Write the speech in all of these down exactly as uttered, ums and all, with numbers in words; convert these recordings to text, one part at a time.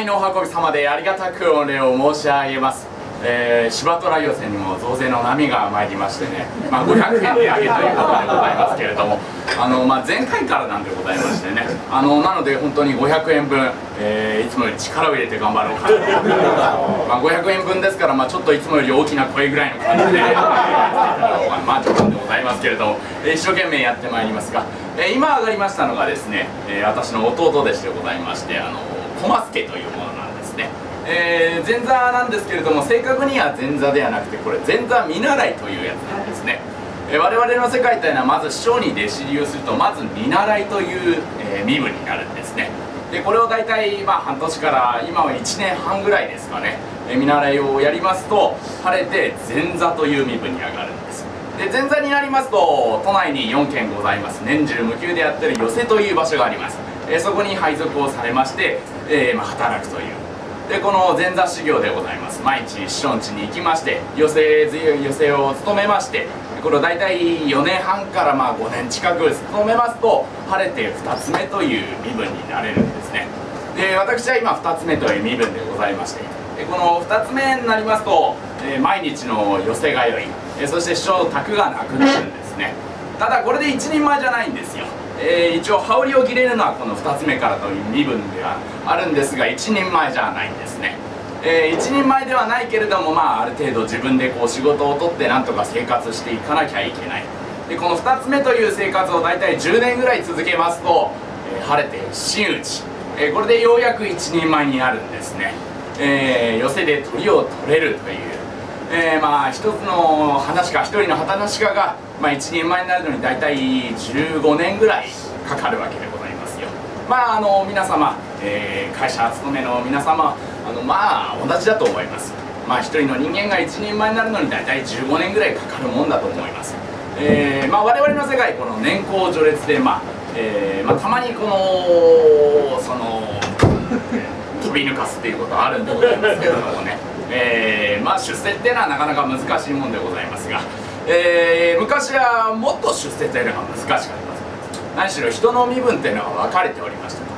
いのお運び様でありがたく御礼を申し上げます。えー、芝虎寄せにも増税の波が参りましてね、まあ、ごひゃくえん値上げということでございますけれども、あの、まあ、前回からなんでございましてね、あのなので本当にごひゃくえんぶん、えー、いつもより力を入れて頑張ろうかとまあごひゃくえんぶんですから、まあ、ちょっといつもより大きな声ぐらいの感じでまあちょっとでございますけれども、えー、一生懸命やってまいりますが、えー、今上がりましたのがですね、えー、私の弟弟子でございまして、あの小松家というものなんですね。えー、前座なんですけれども、正確には前座ではなくて、これ前座見習いというやつなんですね。えー、我々の世界というのは、まず師匠に弟子入りをすると、まず見習いという、えー、身分になるんですね。でこれを大体、まあ、半年から今はいちねんはんぐらいですかね、えー、見習いをやりますと晴れて前座という身分に上がるんです。で前座になりますと、都内によんけんございます、年中無休でやってる寄席という場所があります。えー、そこに配属をされまして、えーまあ、働くという。でこの前座修行でございます。毎日師匠ん家に行きまして、寄席寄席を務めまして、これを大体よねんはんからまあごねん近く務めますと、晴れてふたつめという身分になれるんですね。で私は今ふたつめという身分でございまして、でこのふたつめになりますと、えー、毎日の寄席通い、えー、そして師匠宅がなくなるんですね。ただこれで一人前じゃないんですよ。えー、一応羽織を切れるのはこのふたつめからという身分ではあるんですが、一人前じゃないんですね。えー、一人前ではないけれども、まあ、ある程度自分でこう仕事を取ってなんとか生活していかなきゃいけない。でこのふたつめという生活を大体じゅうねんぐらい続けますと、えー、晴れて真打ち、えー、これでようやく一人前になるんですね。えー、寄席で鳥を取れるという、えー、まあ一つの話か一人の話かが、まあ、一人前になるのに大体じゅうごねんぐらいかかるわけでございますよ。まああの皆様、えー、会社勤めの皆様、あのまあ同じだと思います。まあ一人の人間が一人前になるのに大体じゅうごねんぐらいかかるもんだと思います。えー、まあ我々の世界、この年功序列で、まあえーまあ、たまにこのその飛び抜かすっていうことはあるんでございますけれどもね、えー、まあ出世っていうのはなかなか難しいもんでございますが、えー、昔はもっと出世というのが難しかったです。何しろ人の身分っていうのが分かれておりましたから、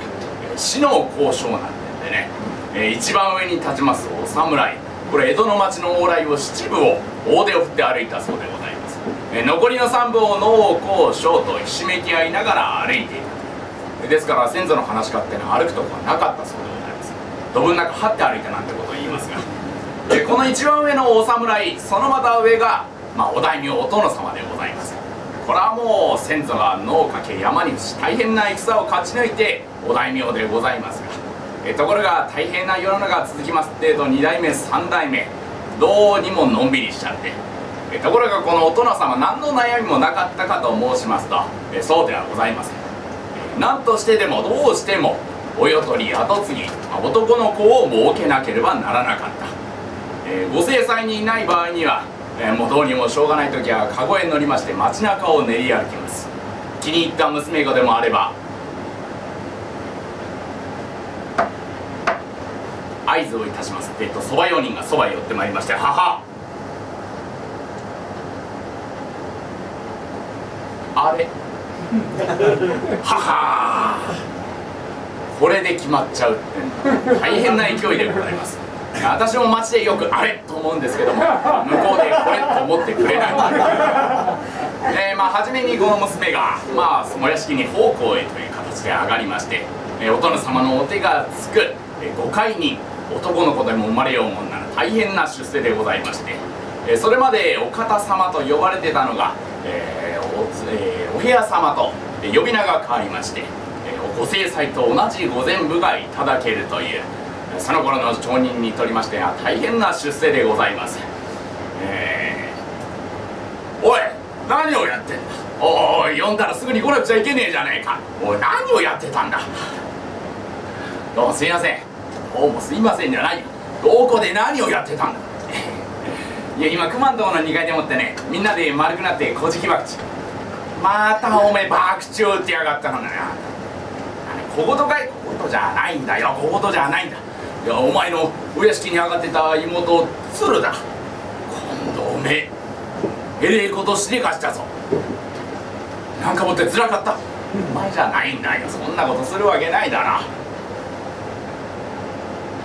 死の交渉なんてね、えー、一番上に立ちますお侍、これ江戸の町の往来を七分を大手を振って歩いたそうでございます。えー、残りの三分を農耕商とひしめき合いながら歩いていた。ですから先祖の話し家っていうのは歩くとこはなかったそうでございます。どぶん中張って歩いたなんてことを言いますが、えー、この一番上のお侍、そのまた上が、まあ、お大名お殿様でございます。これはもう先祖が野をかけ山に伏し大変な戦を勝ち抜いてお大名でございますが、えところが大変な世の中が続きますってえとにだいめさんだいめどうにものんびりしちゃって、えところがこのお殿様、何の悩みもなかったかと申しますと、えそうではございません。何としてでもどうしてもお世取り跡継ぎ男の子を設けなければならなかった。えー、ご正妻にいない場合には、えー、もうどうにもしょうがない時はカゴへ乗りまして街中を練り歩きます。気に入った娘子でもあれば合図をいたしますってえっとそば用人がそばへ寄ってまいりまして、母あれ母これで決まっちゃうって大変な勢いでございます。私も街でよくあれと思うんですけども、向こうでこれと思ってくれない。えー、まあ初めにこの娘がまあお屋敷に奉公へという形で上がりまして、えー、お殿様のお手がつく、えー、ごかいに男の子でも生まれようもんなら大変な出世でございまして、えー、それまでお方様と呼ばれてたのが、えー お, えー、お部屋様と呼び名が変わりまして、えー、ご正妻と同じ御前部がいただけるという、その頃の町人にとりましては大変な出世でございます。えー、おい何をやってんだ、おい呼んだらすぐに来なくちゃいけねえじゃねえか、おい何をやってたんだ、どうもすいません、どうもすいませんじゃないよ、どこで何をやってたんだ。いや今熊のところのにかいでもってね、みんなで丸くなって小じきばくち、またおめえばくちを打ってやがったのだな。小言かい、小言じゃないんだよ、小言じゃないんだ。いやお前のお屋敷に上がってた妹鶴だ、今度おめええれえことしでかしたぞ、なんかもってつらかった、お前じゃないんだよ、そんなことするわけないだな。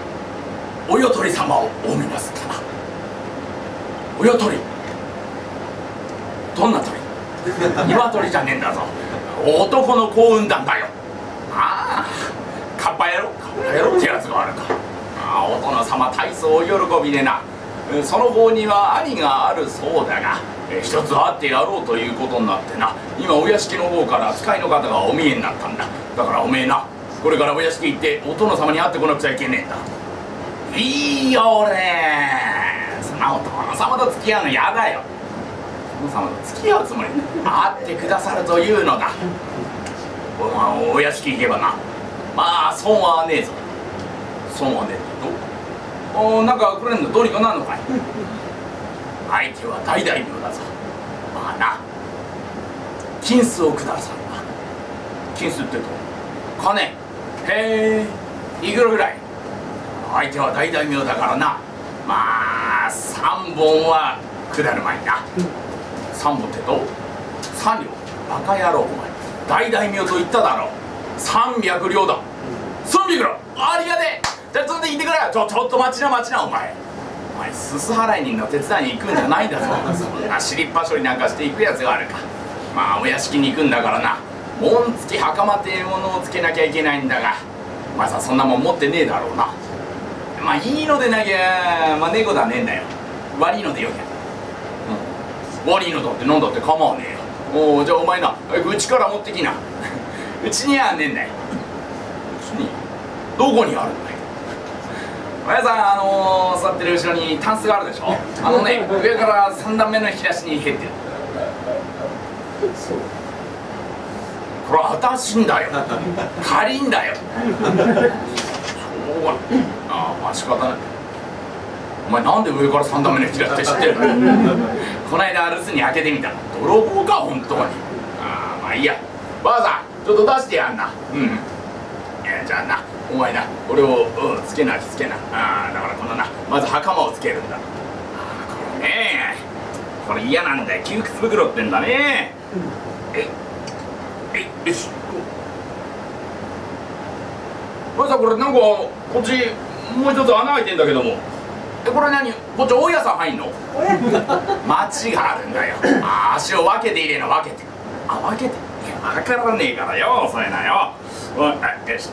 およとり様をお見ますかな。およとり、どんな鳥？鶏じゃねえんだぞ、男の幸運団だよ。ああ、カッパ野郎、カッパ野郎ってやつがあるか。ああ、お殿様大層お喜びでな。その方には兄があるそうだが、一つ会ってやろうということになってな、今お屋敷の方から使いの方がお見えになったんだ。だからおめえな、これからお屋敷行ってお殿様に会ってこなくちゃいけねえんだ。いいよ俺、そんなお殿様と付き合うのやだよ。お殿様と付き合うつもり、会ってくださるというのだ。 お, お屋敷行けばな、まあ損はねえぞ。損はねえってどお、なんかくれんのどうにかなんのかい。相手は大大名だぞ。まあな、金子をくださるな。金子ってと金。へえ、いくらぐらい？相手は大大名だからな、まあ三本は下るまいな。三本ってと三両。バカ野郎お前、大大名と言っただろう。三百両だ。三百両、ありがてえ。じゃあちょっと行ってくれ。ちょちょっと待ちな待ちなお前。お前すす払い人の手伝いに行くんじゃないんだぞ。そんな尻っぱ処理なんかして行くやつがあるか。まあお屋敷に行くんだからな、紋付き袴っていうものをつけなきゃいけないんだが、まさそんなもん持ってねえだろうな。まあいいのでなきゃ、まあ猫だねえんだよ。悪いのでよきゃ、うん、悪いのだってなんだって構わねえよ。おお、じゃあお前な、うちから持ってきな。うちにはねえんだよ。うちにどこにあるんだよ。おやさん、あのー、座ってる後ろにタンスがあるでしょ。あのね、上から三段目の引き出しに入ってる。これ私んだよ。借りんだよ。しょうがない。ああ、まあ仕方ない。お前なんで上から三段目の引き出しって知ってるの？この間留守に開けてみた。泥棒か本当に。ああ、まあいいや。ばあさん、ちょっと出してやんな。うん。いや、じゃあな、お前な、俺を、うん、つけなつけな。ああ、だからこのな、まず袴をつけるんだ。ああ、これね、これ嫌なんだよ。窮屈袋ってんだね。ええよし。お前さん、これなんかこっちもう一つ穴開いてんだけども。え、これ何？こっち大家さん入んの？町があるんだよ。ああ、足を分けて入れな、分けて。あ、分けて。いや、分からねえからよ、そういうのよ。おい、よしよし。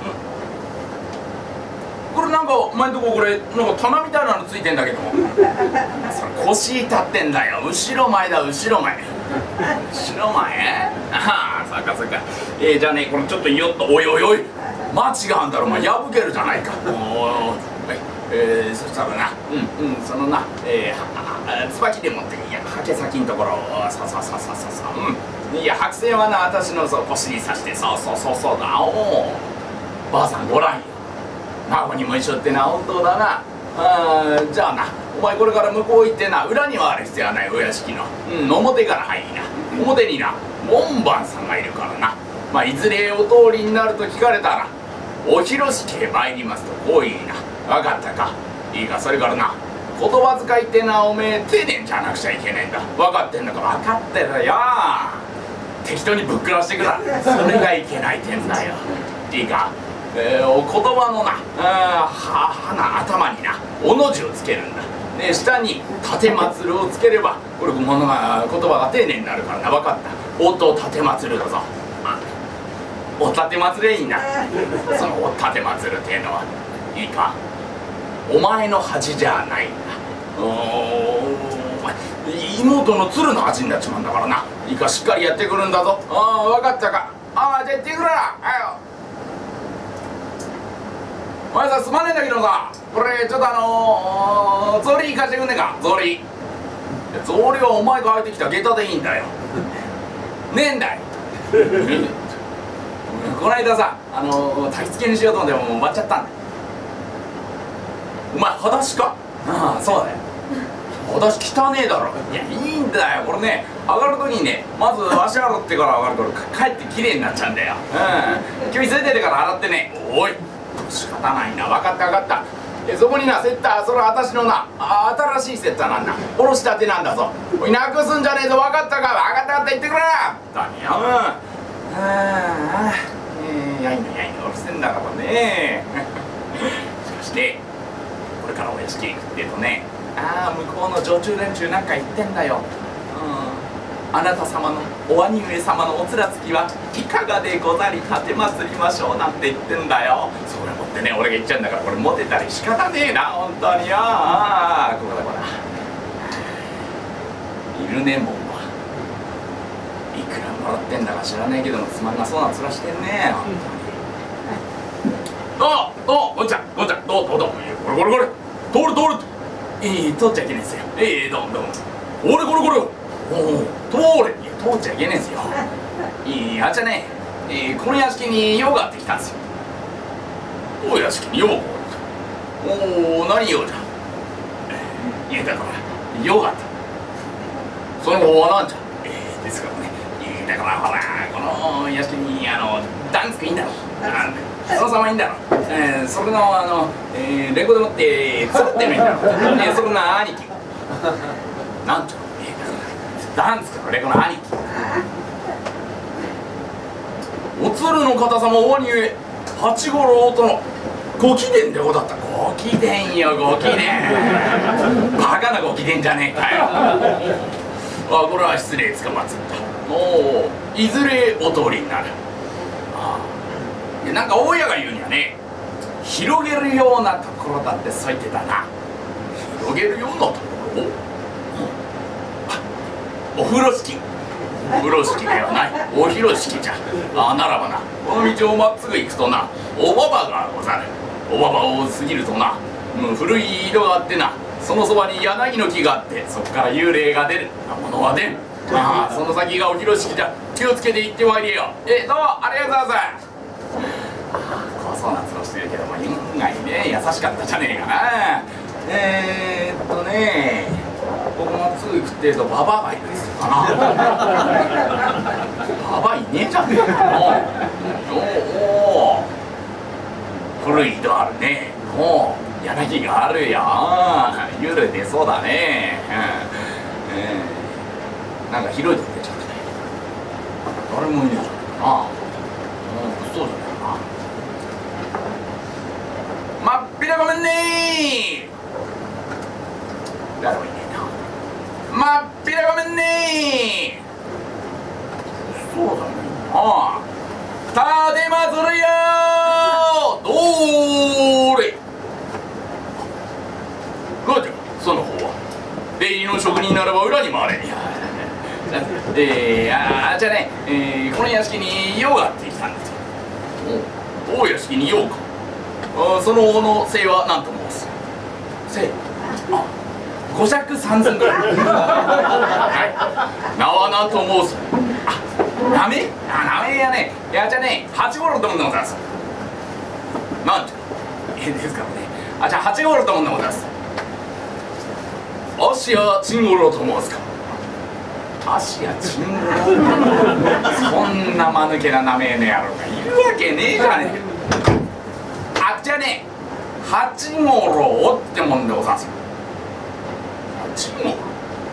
これなんかお前んとここれなんか棚みたいなのついてんだけども。それ腰立ってんだよ。後ろ前だ、後ろ前。後ろ前？ああ、そうかそうか。えー、じゃあね、これちょっとよっと、おいおいおい、マチがあんだろ、お前破けるじゃないか。おいおい、えー、そしたらな、うんうん、そのな、えー、つばきでもっていや、はけ先のところをささささささ、うん、いや、白線はな、私のそう腰に刺して、そうそうそうそうだ。おお、ばあさんごらんよ。孫にも一緒ってな、本当だな。あ、じゃあな、お前これから向こう行ってな、裏にはある必要はない、お屋敷の、うん、表から入りな。表にな、門番さんがいるからな。まあいずれお通りになると聞かれたら、お広し家参りますとこう言いな。分かったか。いいか。それからな、言葉遣いってな、おめえ丁寧じゃなくちゃいけないんだ。分かってんだか。分かってるよ。適当にぶっ暮らしてくな。それがいけない点だよ。いいか。えー、お言葉のな、あは花頭にな、おの字をつけるんだ。で、下に立松をつければ、これ物が言葉が丁寧になるからな。分かった。おと立松だぞ。お立て祭れいいな。そのお立て祭るっていうのはいいか。お前の恥じゃないんだ。お妹の鶴の恥になっちまうんだからな。いいか、しっかりやってくるんだぞ。ああ、分かったか。ああ、じゃあ行ってくれな。はいよ。お前さん、すまねえんだけどさ、これちょっとあのー、草履貸してくんねえか。草履草履はお前が履いてきた下駄でいいんだよ。ねえんだよ。この間さ、あのー、焚き付けにしようと思ってももう終わっちゃったんだよ。お前裸足か。ああ、そうだよ。裸足汚ねえだろ。いや、いいんだよ。これね、上がるときにね、まず足洗ってから上がるから帰ってきれいになっちゃうんだよ。うん、君連れててから洗ってね。おい、仕方ないな。分かった分かった。え、そこにな、セッター、それは私のな、あ、新しいセッターなんだ。おろしたてなんだぞ。おい、なくすんじゃねえぞ。分かったか。分かった分かった、言ってくれ。何や。うん、ああ、えー、やいのやいのおろしてんだからね。しかしね、 これからお屋敷へ行くっていうとね、ああ向こうの女中連中なんか言ってんだよ。うん、あなた様のお兄上様のおつらつきはいかがでござり立てまつりましょうなんて言ってんだよ。それ持ってね俺が言っちゃうんだからこれモテたり仕方ねえな本当によ。ああここだここだいるねもんはいくらもらってんだか知らねえけどもつまんなそうな面してんね本当に。ああゴンちゃんゴンちゃんどうどうどうこれこれこれ通る通るええ通っちゃいけないんですよ。ええどうもどうもこれこれこれおお通れいや通っちゃいけないんですよ。いやあじゃねえー、この屋敷に用があってきたんですよ。お屋敷に用があるおお何用じゃ。いやだから用があったその方は何じゃ。えー、ですからねいやだからほらこの屋敷にあのダンスクいいんだろその様いいんだろ、えー、それのあの、えー、レコでもって作ってるんだろ、えー、それの兄貴なんちゃう、えー、ダンスクのレコの兄貴おつるの方様お兄上八五郎とのご貴殿でござった。ご貴殿よご貴殿バカなご貴殿じゃねえかよあこれは失礼つかまつった。おおいずれお通りになる。ああなんか大家が言うにはね広げるようなところだってそう言ってたな。広げるようなところ、うん、お風呂敷お風呂敷ではないお広敷じゃ。あならばなこの道をまっすぐ行くとなおばばがござる。おばばを過ぎるとな、うん、古い井戸があってなそのそばに柳の木があってそこから幽霊が出るものは出ん。ああその先がお広敷じゃ。気をつけて行ってまいれよ。えどうもありがとうございます。怖そうな面してるけども運がいいね優しかったじゃねえかな。えー、っとねここまっすぐ行くってえとババアがいるんですかなババアいねえじゃねえか。おお古い井戸あるね。おお柳があるよ。幽霊出そうだね。うん、えー、なんか広いとこ出ちゃったね。誰もいねえじゃねえかな。うん物騒じゃねえかな。まっぴらごめんねー。誰もいねえな。まっぴらごめんねー。そうだねああ立てまつるよーどーれどうじゃその方は出入りの職人ならば裏に回れ。いやえー、あじゃあね、えー、この屋敷に用があってきたんですよ。おお屋敷に用か。あそのの姓は何と申す。姓あ五尺三寸ぐらいはい名は何と申す。あ名前あ名前やねいやじゃあね八五郎ともんでございます。なんじゃえですからねあじゃあ八五郎ともんでございます。芦屋陳五郎と申すか。芦屋陳五郎そんな間抜けな名前の野郎がいるわけねえじゃねえ。あっじゃね八五郎ってもんでございます。八五郎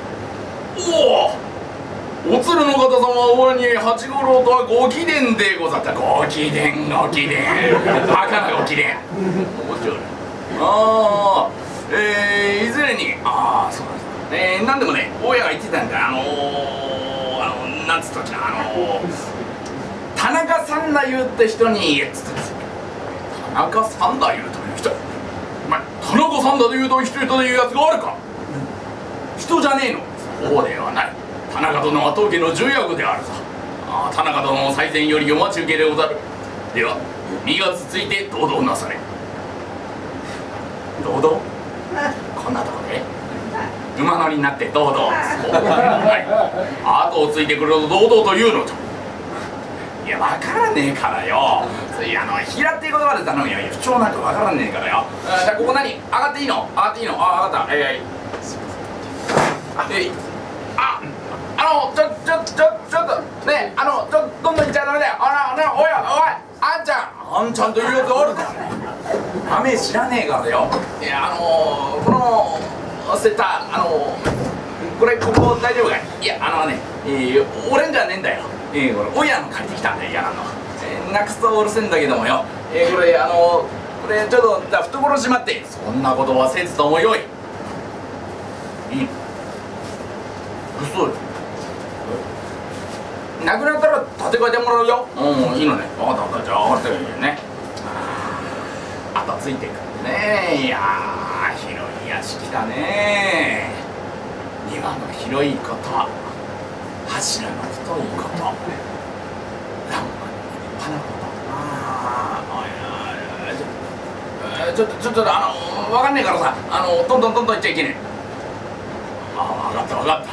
おおおつるの方様はおに八五郎とはご貴殿でござった。ご貴殿ご貴殿バカなご貴殿面白い。ああえー、いずれにああそうなんです。えー、なんでもね大家が言ってたんだあのー、あのなんつったっけなあのー、田中三太夫って人に言えっつったんですよ。田中三太夫という人お前田中三太夫という人というやつがあるか。人じゃねえの。そうではない。田中殿は当家の重役であるさ。ああ田中殿の最前よりお待ち受けでござる。では身がつついて堂々なされ。堂々こんなとこで馬乗りになって堂々はい後をついてくると堂々と言うのじゃ。いや分からねえからよ。いやあの平っていう言葉で頼むよ。不調なんか分からねえからよ。あじゃあここ何上がっていいの上がっていいのあ分かったえいえいああのちょちょちょちょっとねあのちょどんどん行っちゃダメだよ。あらおやおいあんちゃんあんちゃんというやつあるか。名前知らねえからよ。いやあのー、このセッターあのー、これここ大丈夫かい。いやあのね、えー、俺んじゃねえんだよ。えー、これ親の借りてきたんだよ。いやあの、えー、なくすとうるせえんだけどもよ、えー、これあのー、こでちょっとじゃあ懐しまって。そんなことはせずともよい。いいの？嘘よ。なくなったら立て替えてもらうよ。うん、いいのね。分かった分かった。じゃあ上がってね。あとついてくるね。いやー、広い屋敷だね。庭の広いこと、柱の太いこと、ランマの立派なこと。ああ、ちょっとちょっとあの分かんねえからさ、あのトントントントン言っちゃいけねえ。ああ、分かった分かった。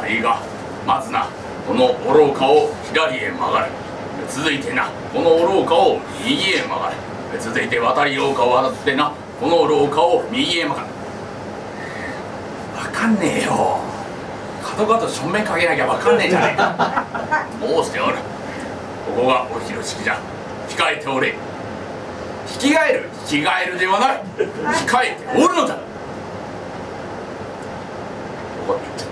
あ、いいが、まずなこの愚かを左へ曲がる。続いてなこの愚かを右へ曲がる。続いて渡り廊下を渡ってなこの廊下を右へ曲がる。分かんねえよ。角々と正面かけなきゃ分かんねえじゃねえか。申しておる。ここがお広敷じゃ。控えておれ。引き返る引き返るではない、控えておるのだ。ここで言っちゃって。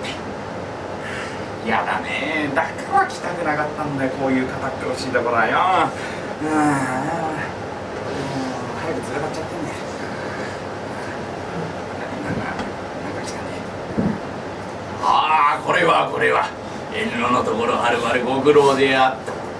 やだね。だから来たくなかったんだよ、こういう堅苦しいところはよ。うん、早くつらかっちゃってんね。なんかなんか来たね。ああ、これはこれは遠慮のところはるばるご苦労であった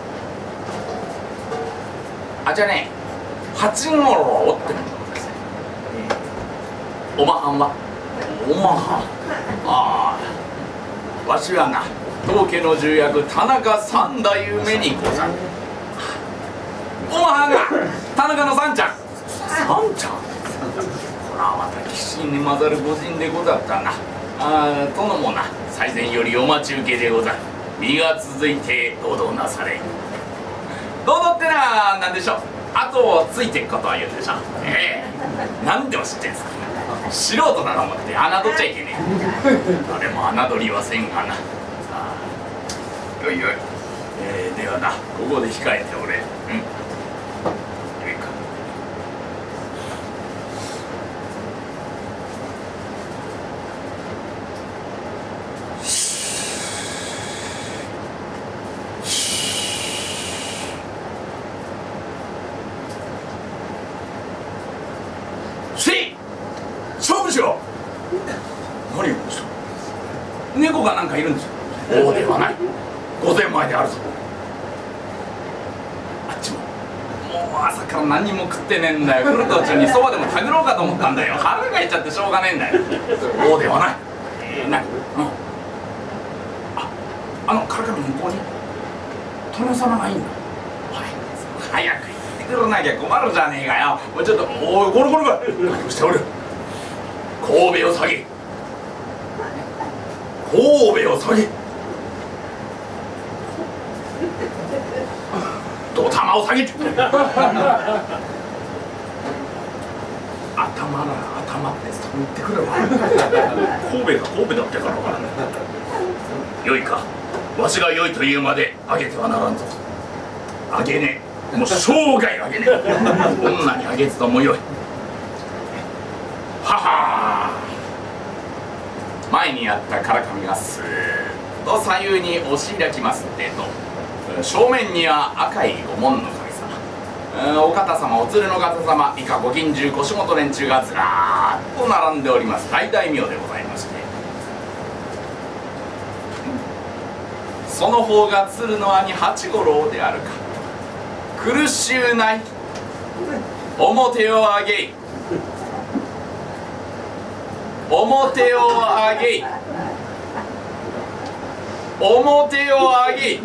。あ、じゃあね、八五郎を追ってみてください。おまはんはおまはん、ああ、わしはな当家の重役田中三代目にござる。おまはんが田中の三ちゃん。三ちゃん、これはまた騎士に混ざる御人でござったな。ああ、殿もな最前よりお待ち受けでござる。身が続いて堂々なされ。堂々ってのは何でしょう。後をついていくことは言うでしょ。ええ、何でも知ってんすか。素人だと思って侮っちゃいけねえ。誰も侮りはせんがな。ああ、よいよい、えー、ではなここで控えておれ。うん、よいか。勝負しろ。何をした。猫がなんかいるんですよ。王ではない、御前前であるぞ。あっちももう朝から何も食ってねえんだよ。来る途中にそばでもたぐろうかと思ったんだよ。腹がいちゃってしょうがねえんだよ。王ではない。えー、何、うん、あ、あの唐上の向こうに殿様がいいんだ。はい、早く行ってくれなきゃ困るじゃねえかよ。もうちょっと、おい、ゴロゴロゴロ、何をしておる。神戸を下げ、神戸を下げ、ドタマを下げ。頭だ、頭ってそう言ってくるわ。神戸が神戸だってからか。よいか、わしがよいというまであげてはならんぞ。あげねえ、もう生涯あげねえ。女にあげずともよい。ははー。前にあった唐紙がスーッと左右に押し開きますってと、正面には赤い御門の神様、お方様、お連れの方様、以下ご近習腰元連中がずらーっと並んでおります大大名でございまして、その方が鶴の兄八五郎であるか。苦しゅうない、表を上げい、表を上げい、表を上げい。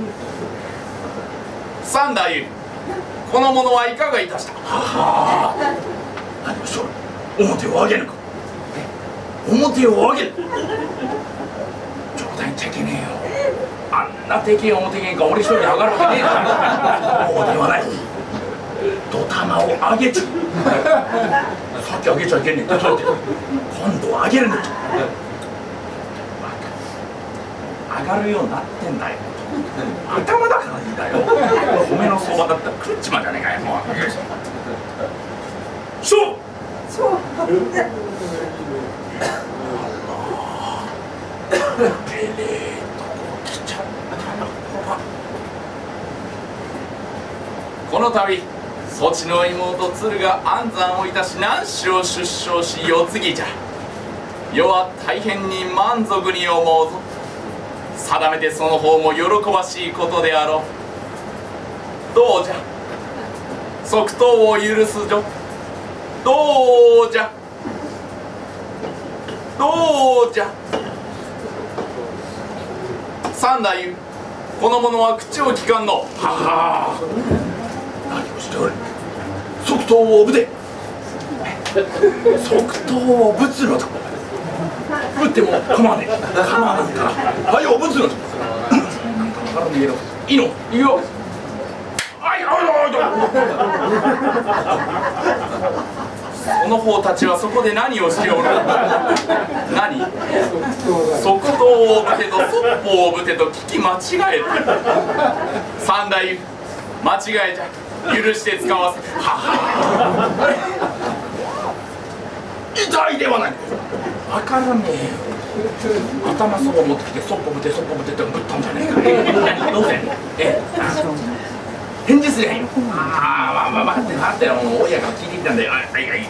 三太夫、この者はいかがいたした。はあ、何をしょる。表を上げぬか。表を上げる。冗談言っちゃいけねえよ。あんなでけえ表喧嘩俺一人で上がるわけねえだろ。そうではない。ドタマを上げちゃう。さっき上げちゃいけねえって言って今度は上げるんだ。上がるようになってんだよ。頭だからいいんだよ。米の相場だったら食っちまうじゃねえかよ。もうよいしょ。そうそう。えれえとこ来ちゃったな。この度そちの妹鶴が安産をいたし何子を出生し世継ぎじゃ。世は大変に満足に思うぞ。定めてその方も喜ばしいことであろう。どうじゃ即答を許すぞ。どうじゃどうじゃ。三太夫、この者は口を聞かんの。はは何をしておる。即答をぶて。即答をぶつのだ。ぶっても構わねえ。構わねえから。はいよぶつのだ。なんかわからねえよ。いいの。いいよ。あいあいあいその方たちはそこで何をしておる。何即答をぶてとそっぽをぶてと聞き間違えた。三太夫、間違えじゃ。許して使わせ。はは痛いではない。わからねえよ。頭そば持ってきてそっぽぶてそっぽぶてってぶったんじゃねえか。何どうせえ返事すりゃいいの。ああまあまあ待って待ってよ。もう親が聞いてきたんで。はいはいはいはい。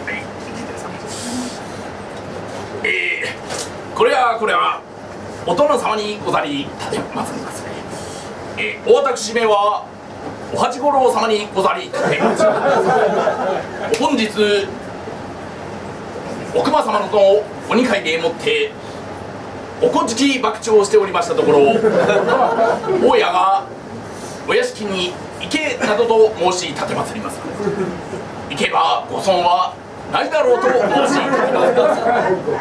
えー、これはこれはお殿様にござり立てまつりますね。えー、私めはお八五郎様にござり立てまつります。本日お熊様のとお二階でもっておこじき博打をしておりましたところ、大家がお屋敷に行けなどと申し立てまつります。行けばご損はないだろうと申し立てまつります。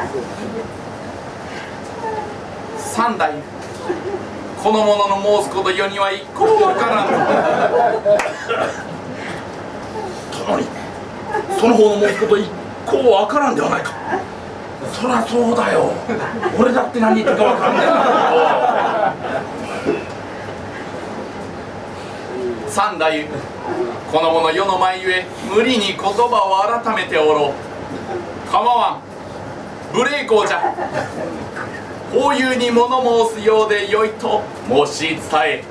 三代、この者の申すこと世には一向わからん。共にその方の申すこと一向わからんではないか。そりゃそうだよ。俺だって何言ってるかわかんないんだけど。三代、この者世の前ゆえ無理に言葉を改めておろう。構わん。無礼講じゃ。法有に物申すようでよいと申し伝え。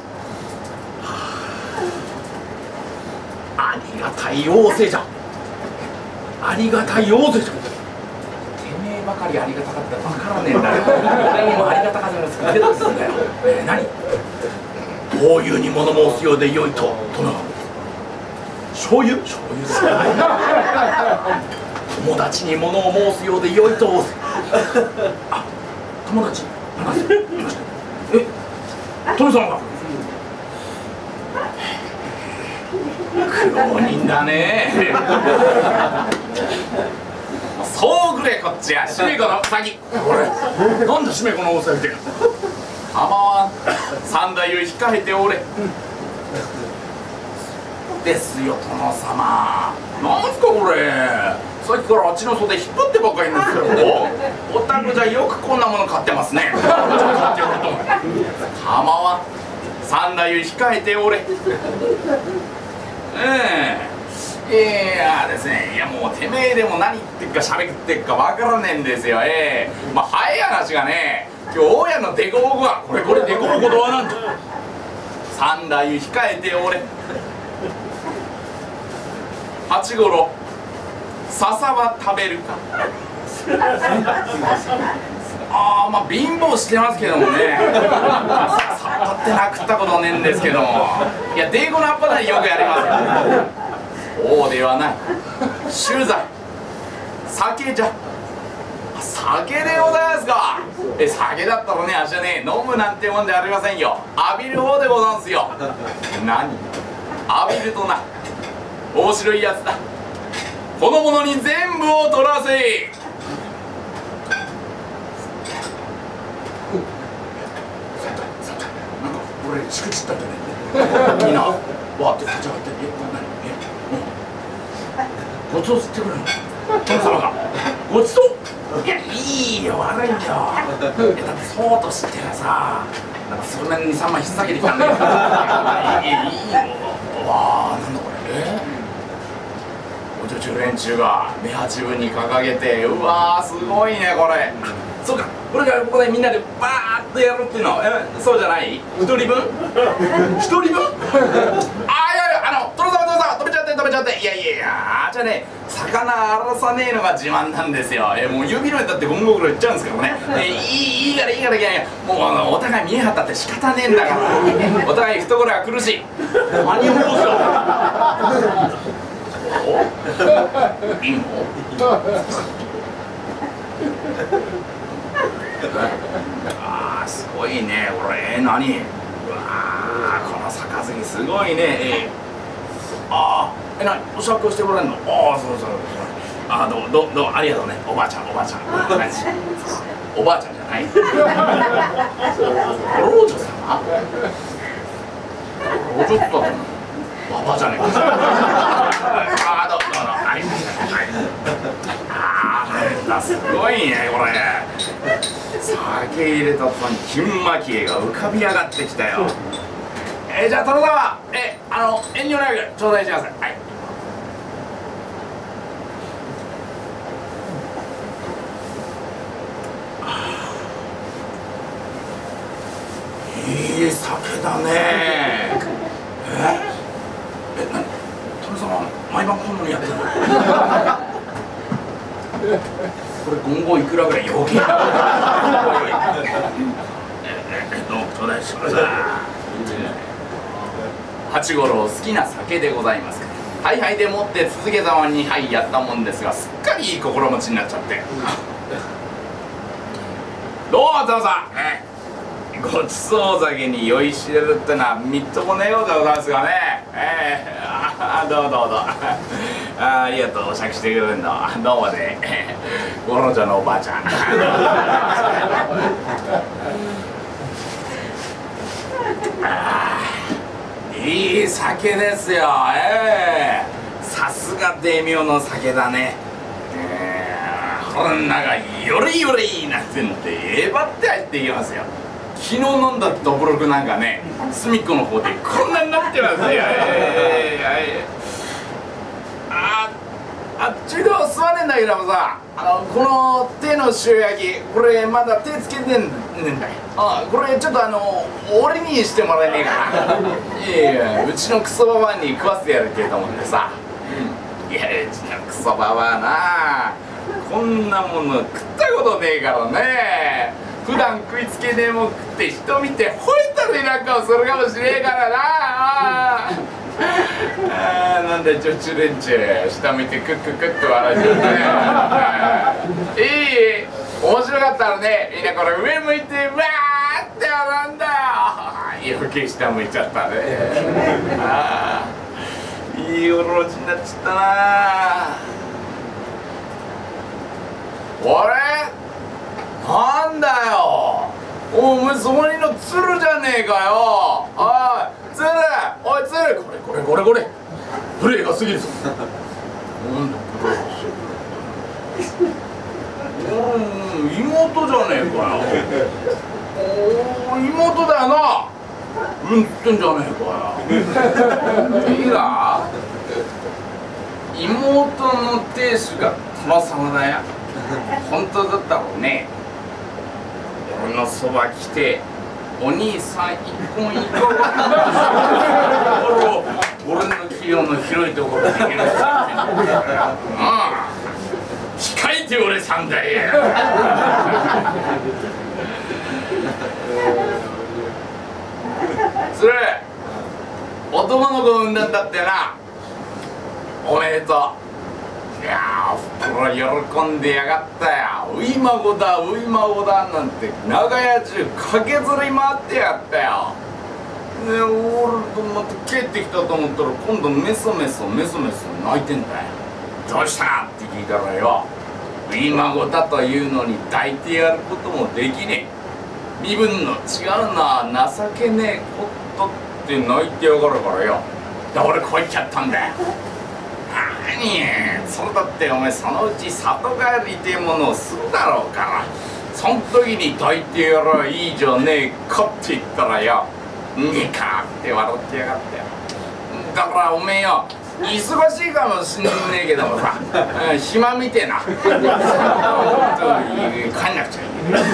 ありがたい仰せじゃ。ありがたい仰せじゃ。てめえばかりありがたかったら分からねえんだよ。俺にもありがたかったら作ってたんだよ。えー、何法有に物申すようでよいと殿が。醤油醤油ですか。友達に物を申すようでよいと仰せ。あ、友達話せ。え、殿様が苦労人だね。そうくれこっちや。しめこのウサギ。俺なんでしめこのウサギって構わん。三代を控えておれ。ですよ殿様。なんすかこれ。さっきからあっちの袖引っ張ってばっかりなんですけど、お宅じゃよくこんなもの買ってますね。構わん。三代を控えておれ。ええいやですね、いやもうてめえでも何言ってっか喋ってっかわからねえんですよ。ええまあ早い話がね、今日大家のデコボコがこれこれデコボコとはなんと三代を控えておれ。八五郎、笹は食べるか。ああまあ貧乏してますけどもね。笹ってなくったことねえんですけども、いやデーゴの葉っぱなりよくやりますよ。そうではない。酒剤、酒じゃ。酒でございますか。え酒だったらね、あっしはね飲むなんてもんじゃありませんよ。浴びる方でござんすよ。何浴びるとな、面白いやつだ。このものに全部を取らせ。なんか俺しくじったんじゃねえ。みんなわーって立ち上がって、え何えごちそうしてくれるの殿様が。ごちそう。いやいいよ悪いよ。だってそうとしてらさ、なんかそれなりにさんまい引っ提げてきたんだけど。いいいいよ。わあなんだこれ。えお女中連中が目八分に掲げて、うわーすごいねこれ。そうか、これからここでみんなでバーッとやるっていうの。えそうじゃない？一人分？一人分？ああいやいや、あの殿様殿様止めちゃって止めちゃって。 ゃっていやいやいやあじゃあね魚荒らさねえのが自慢なんですよ。えもう指の上だってゴムゴムいっちゃうんですけどね。えいいいいからいいからいやいやもうあのお互い見え張ったって仕方ねえんだからお互い懐が苦しい。何を申すかいいのあーすごいねこれ。えー、何うわこの杯すごいね。えー、あーえなお酌をしてもらえるの。ああそうそうそうあーどうどうどうありがとうねおばあちゃんおばあちゃんおばあちゃんじゃない老女様老女だとババじゃねえかあーどうどうどうはいあーすごいねこれ。酒入れた途端に金蒔絵が浮かび上がってきたよ。えー、じゃあ殿様えあの遠慮なく頂戴します。はいいい酒だね。ええ、なに殿様毎晩こんなのやってるのこれ今後いくらぐらい余計なえどうも頂戴しました。八五郎好きな酒でございますか。はいはいでもって続けざまにはいやったもんですがすっかりいい心持ちになっちゃってどうも殿さん、えごちそう酒に酔いしれるってのはみっともねえようでございますがね。ええー、あどうもどうもどうもあありがとうお酌してくれるんだ。どうもね五郎ちゃんのおばあちゃんあいい酒ですよ。ええー、さすが大名の酒だね。ええー、こんながよりよりなんてんでえばって入っていきますよ。昨日飲んだどぶろくなんかね隅っこの方でこんなになってますよ。えー、ああっちでは吸わねえんだけどもさあのこの手の塩焼きこれまだ手つけてねえんだよ。あこれちょっとあの俺にしてもらえねえかな。いやいやうちのクソババアに食わせてやるってと思ってさ、うん、いやうちのクソババアなこんなもの食ったことねえからね。普段食いつけねえもん食って人見て吠えたりなんかをするかもしれえからな。ああなんだちょちゅれんちゅ下見てクッククック笑っちゃっていい面白かったらねみんなこれ上向いてわーって笑うんだよ。余計下向いちゃったね。ああいいおろちになっちゃったな。俺なんだよお前そこにの鶴じゃねえかよ。おい鶴おい鶴これこれこれこれプレイが過ぎるぞなんだプレイがうん妹じゃねえかよ。お妹だよな。うんってんじゃねえかよ。いいか妹の亭主が殿様だよ。本当だったろうね。俺のそば来てお兄さん一本いかが俺の器用の広いところできる人ああ控えて俺さんだよ。それ男の子産んだんだってな。おめでとう。いやー袋喜んでやがったよ。うい孫だうい孫だなんて長屋中駆けずり回ってやったよ。で俺とまた帰ってきたと思ったら今度メソメソメソメソ泣いてんだよ。どうしたって聞いたらようい孫だというのに抱いてやることもできねえ身分の違うな情けねえことって泣いてやがるからよ。で俺こう言っちゃったんだよ。何それだってお前そのうち里帰りっていうものをするだろうからそん時に抱いてやらいいじゃねえかって言ったらよにかって笑ってやがってよ。だからおめえよ忙しいかもしんねえけどもさ暇みてえな本当に帰んなくちゃいけない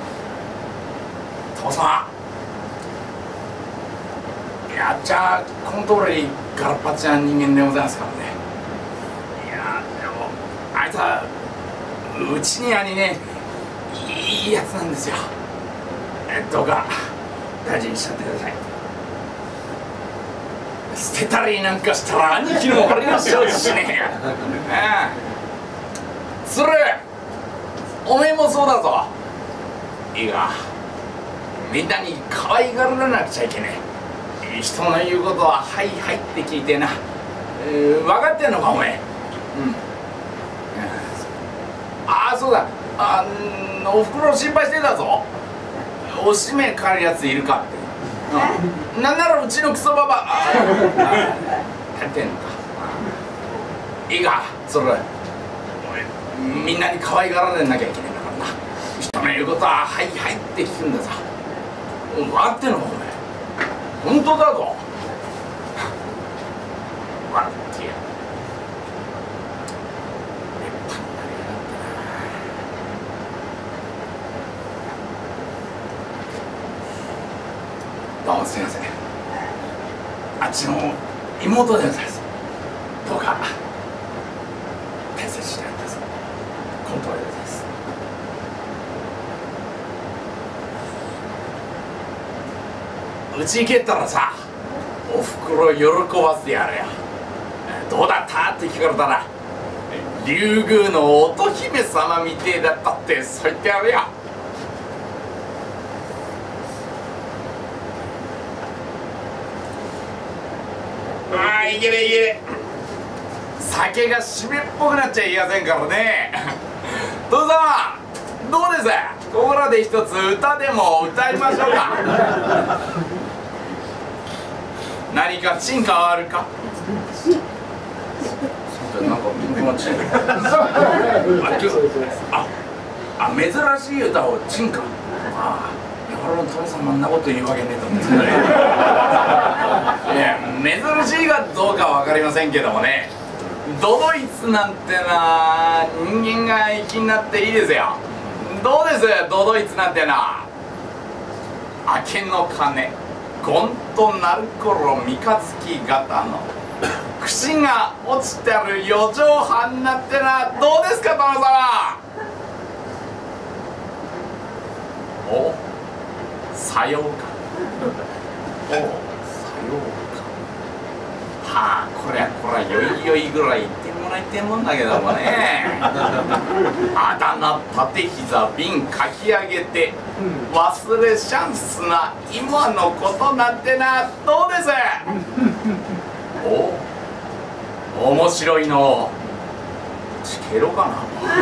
父さんやっちゃここの通りガラッパチな人間でございますからね。いやでもあいつはうちにはねいいやつなんですよ。えどうか大事にしちゃってください。捨てたりなんかしたら兄貴の俺の承知しねえよ。ああ鶴、おめえもそうだぞ。いいがみんなに可愛がらなくちゃいけねえ。人の言うことは「はいはい」って聞いてな、えー、分かってんのかおめえ。うん、ああそうだ、あおふくろ心配してたぞ。おしめ借るやついるかって。うん、なんならうちのクソババア足りてんのか。いいかそれみんなに可愛がられなきゃいけないんだからな。人の言うことは「はいはい」って聞くんださ。分かってんのかおめえ。本当だぞ。笑ってやる。立派になりやがってな。どうもすいません。あっちの妹でございます。どうか大切にしてやってください。この通りでございます。うち帰ったらさ、おふくろ喜ばせてやるよ。どうだったって聞かれたら、竜宮の乙姫様みてえだったってそう言ってやるよ。ああいけねいけね、酒が締めっぽくなっちゃいけませんからね。父さんどうです、ここらで一つ歌でも歌いましょうか。何か珍歌はあるか。なんかみんな珍歌ああ珍しい歌を珍歌。ああ俺の父さんあんなこと言うわけねえと思うんですけどね。いや珍しいかどうかは分かりませんけどもね、都々逸なんてな人間が気になっていいですよ。どうです都々逸なんてな。明けの鐘ゴンと鳴る頃三日月型の串が落ちてる四畳半なんてな。どうですか殿様。おさようか。おさようか。はあこりゃこりゃよいよいぐらい言ってもらいてえもんだけどもね。あだ名立て膝瓶かき上げて忘れシャンスな今のことなんてな。どうですお面白いのチケロかな。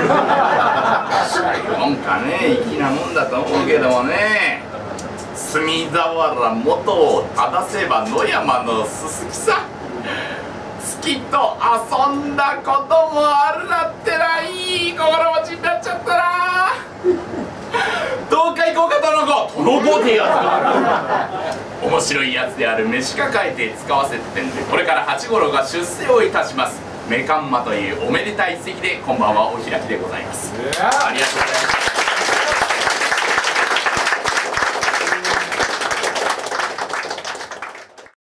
そういうもんかね。粋なもんだと思うけどもね。隅田原元を正せば野山のすすきさ。月と遊んだこともあるなってな。いい心持ちになっちゃったな。どうか行こうか殿子。殿子ってやつが面白いやつである飯抱えて使わせてんで、これから八五郎が出世をいたします。メカンマというおめでたい席でこんばんはお開きでございます。ありがとうございます。